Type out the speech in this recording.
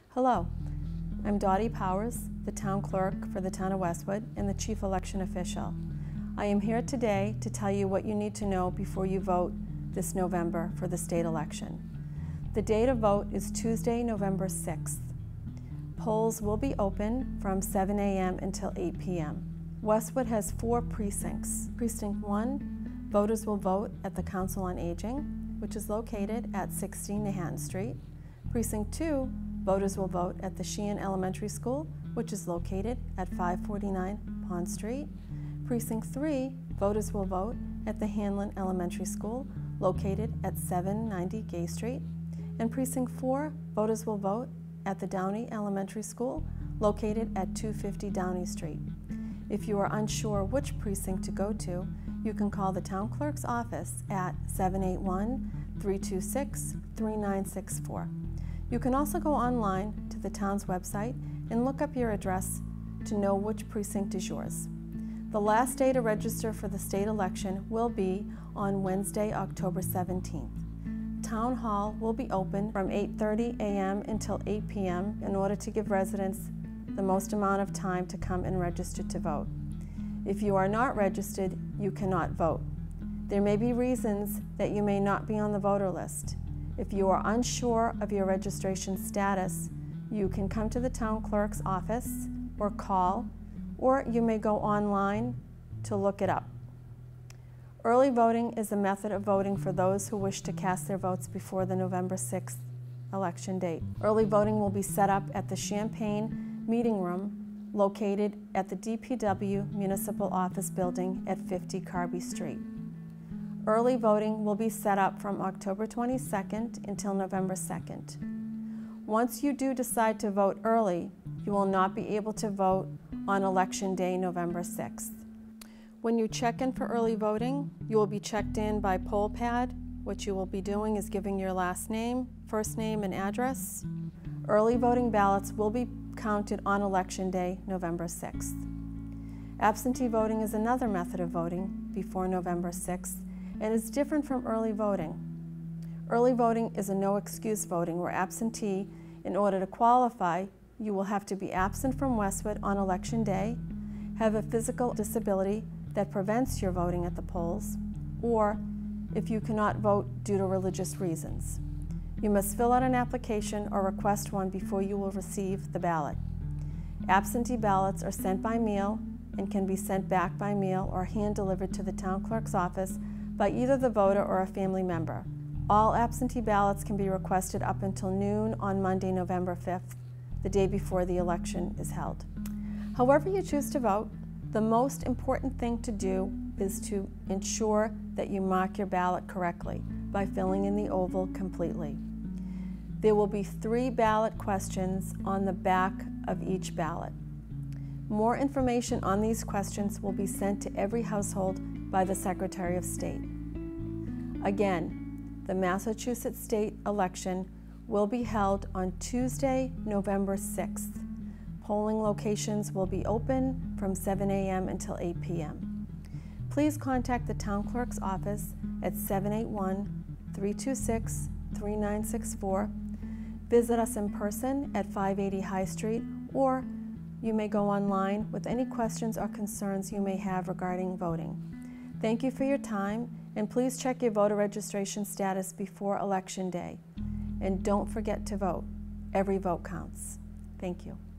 Hello, I'm Dottie Powers, the Town Clerk for the Town of Westwood and the Chief Election Official. I am here today to tell you what you need to know before you vote this November for the state election. The date of vote is Tuesday, November 6th. Polls will be open from 7 a.m. until 8 p.m. Westwood has 4 precincts. Precinct 1, voters will vote at the Council on Aging, which is located at 16 Manhattan Street. Precinct 2, voters will vote at the Sheehan Elementary School, which is located at 549 Pond Street. Precinct 3, voters will vote at the Hanlon Elementary School, located at 790 Gay Street. And Precinct 4, voters will vote at the Downey Elementary School, located at 250 Downey Street. If you are unsure which precinct to go to, you can call the Town Clerk's office at 781-326-3964. You can also go online to the town's website and look up your address to know which precinct is yours. The last day to register for the state election will be on Wednesday, October 17th. Town Hall will be open from 8:30 a.m. until 8 p.m. in order to give residents the most amount of time to come and register to vote. If you are not registered, you cannot vote. There may be reasons that you may not be on the voter list. If you are unsure of your registration status, you can come to the Town Clerk's office or call, or you may go online to look it up. Early voting is a method of voting for those who wish to cast their votes before the November 6th election date. Early voting will be set up at the Champaign Meeting Room located at the DPW Municipal Office Building at 50 Carby Street. Early voting will be set up from October 22nd until November 2nd. Once you do decide to vote early, you will not be able to vote on Election Day, November 6th. When you check in for early voting, you will be checked in by poll pad. What you will be doing is giving your last name, first name, and address. Early voting ballots will be counted on Election Day, November 6th. Absentee voting is another method of voting before November 6th and is different from early voting. Early voting is a no-excuse voting where absentee, in order to qualify, you will have to be absent from Westwood on Election Day, have a physical disability that prevents your voting at the polls, or if you cannot vote due to religious reasons. You must fill out an application or request one before you will receive the ballot. Absentee ballots are sent by mail and can be sent back by mail or hand-delivered to the Town Clerk's office by either the voter or a family member. All absentee ballots can be requested up until noon on Monday, November 5th, the day before the election is held. However you choose to vote, the most important thing to do is to ensure that you mark your ballot correctly by filling in the oval completely. There will be 3 ballot questions on the back of each ballot. More information on these questions will be sent to every household by the Secretary of State. Again, the Massachusetts state election will be held on Tuesday, November 6th. Polling locations will be open from 7 a.m. until 8 p.m. Please contact the Town Clerk's office at 781-326-3964. Visit us in person at 580 High Street, or you may go online with any questions or concerns you may have regarding voting. Thank you for your time, and please check your voter registration status before Election Day. And don't forget to vote. Every vote counts. Thank you.